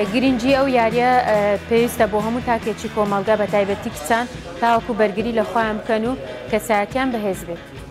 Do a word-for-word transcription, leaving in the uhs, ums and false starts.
گرنگی ئەو یاریە پێویستە بۆ هەموو تاکێکی کۆمەڵگا بە تایبەتی کچان تاوەکو بەرگری لە خۆیان بکەن و کەسایەتیان بەهێز بێت.